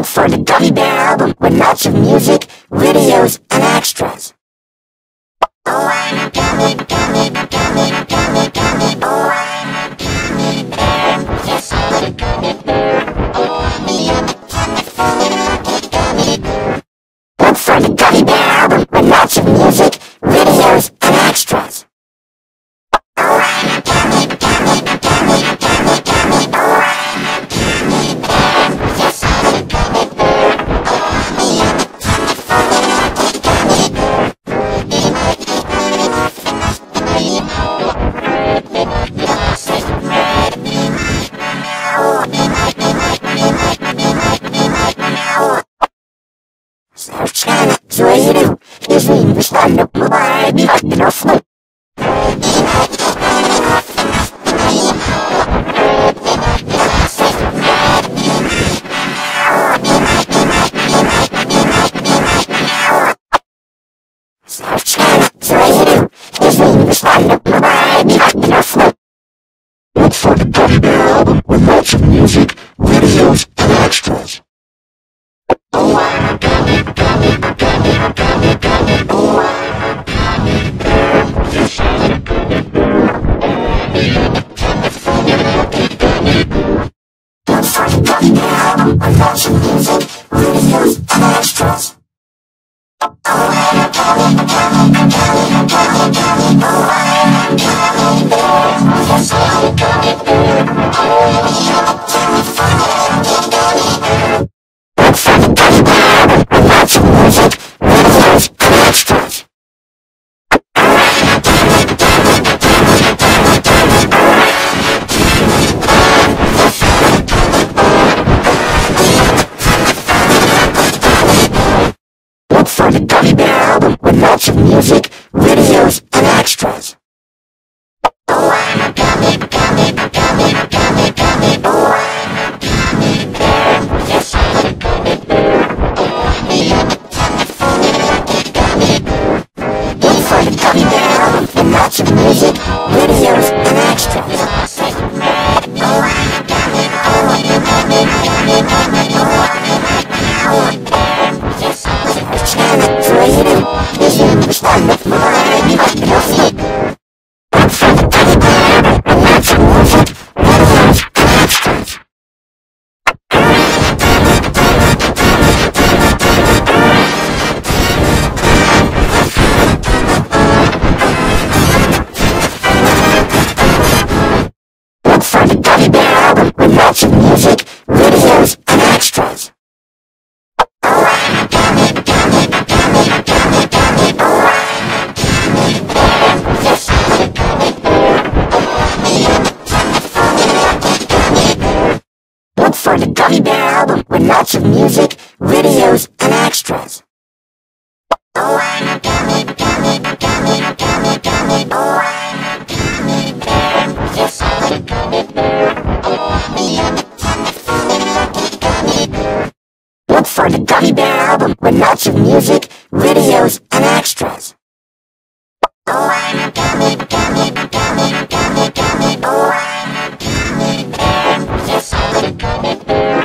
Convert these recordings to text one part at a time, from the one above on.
Look for the Gummy Bear album with lots of music, videos, and extras. Oh, I'm a gummy, gummy, gummy, gummy, gummy. Oh, I'm a gummy bear. Yes, I'm a gummy bear. Oh, I'm a gummy bear. Look for the Gummy Bear album with lots of music, videos, and extras. Oh, I'm a gummy, gummy, gummy, gummy, gummy. Oh, I'm a gummy bear. Yes, I'm a gummy bear. Oh, Sarchana, Zoeiro, Ismin, Vistano, Mubai, Nafno. Sarchana, Zoeiro, Ismin, Vistano, Mubai, Nafno. Look for the Gummy Bear album with lots of music, videos, and extras. Oh, I'm a gummy, gummy, gummy, gummy, gummy. Oh, I'm a gummy bear. Yes, I'm a gummy bear. Look for the Gummy Bear album with lots of music, videos, and extras. Oh, I'm a gummy, gummy, gummy, gummy, gummy. Oh, I'm a gummy bear. Yes, I'm a gummy bear. Look for the Gummy Bear album with lots of music, videos, and extras. Look for the Gummy Bear album with lots of music, videos, and extras. Oh, I'm a gummy, gummy, gummy, gummy, gummy. Oh, I'm a gummy bear. Yes, I'm a gummy bear. Look for the Gummy Bear album with lots of music, videos, and extras. Oh, I'm a gummy, gummy, gummy, gummy, gummy. Oh, I'm a bear. Yes, I'm a Sarchana, Zoeiro, Ismin, Vistano, Mubai, Nafno. Look for the Gummy Bear album with lots of music, videos, and extras. Look for the Gummy Bear album with lots of music, videos, and extras. Oh, I'm a gummy, gummy, gummy, gummy, gummy. Oh, I'm a gummy bear. Yes, I'm a gummy bear. Look for the Gummy Bear album with lots of music, videos, and extras. Oh, I'm a gummy, gummy, gummy, gummy, gummy. Oh, I'm a gummy bear. Yes, I'm a gummy bear. Look for the Gummy Bear album with lots of music, videos, and extras. Oh, I'm a gummy, gummy, gummy, gummy, gummy. Oh, I'm a gummy bear. Yes, I'm a gummy bear.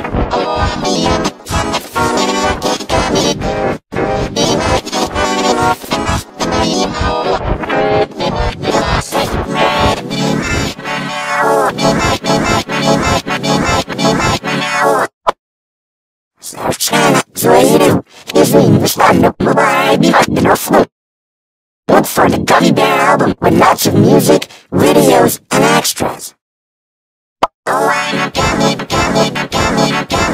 Sarchana, Zoeiro, Ismin, Vistano, Mubai, Nafno. Look for the Gummy Bear album with lots of music, videos, and extras. Oh, I'm a gummy, gummy, gummy, gummy.